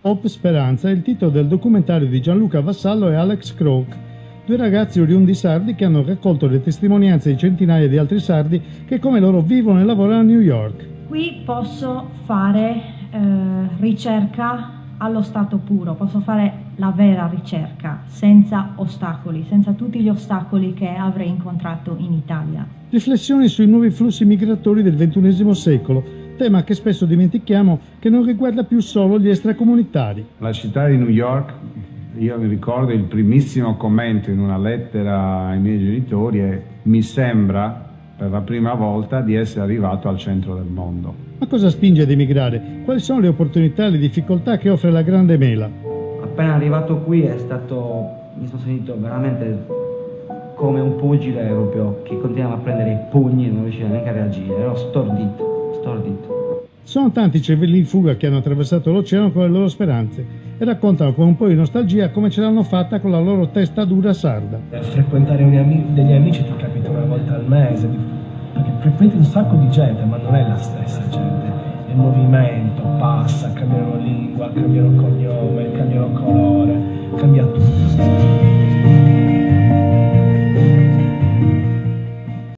Hope Speranza è il titolo del documentario di Gianluca Vassallo e Alex Croak, due ragazzi oriundi sardi che hanno raccolto le testimonianze di centinaia di altri sardi che come loro vivono e lavorano a New York. Qui posso fare ricerca allo stato puro, posso fare la vera ricerca, senza ostacoli, senza tutti gli ostacoli che avrei incontrato in Italia. Riflessioni sui nuovi flussi migratori del XXI secolo, tema che spesso dimentichiamo che non riguarda più solo gli extracomunitari. La città di New York, io mi ricordo il primissimo commento in una lettera ai miei genitori è: mi sembra per la prima volta di essere arrivato al centro del mondo. Ma cosa spinge ad emigrare? Quali sono le opportunità e le difficoltà che offre la Grande Mela? Appena arrivato qui mi sono sentito veramente come un pugile proprio che continuava a prendere i pugni e non riusciva neanche a reagire, ero stordito. Sono tanti cervelli in fuga che hanno attraversato l'oceano con le loro speranze e raccontano con un po' di nostalgia come ce l'hanno fatta con la loro testa dura sarda. Frequentare degli amici ti capita una volta al mese, perché frequenti un sacco di gente, ma non è la stessa gente. Il movimento passa, cambiano lingua, cambiano cognome, cambiano colore.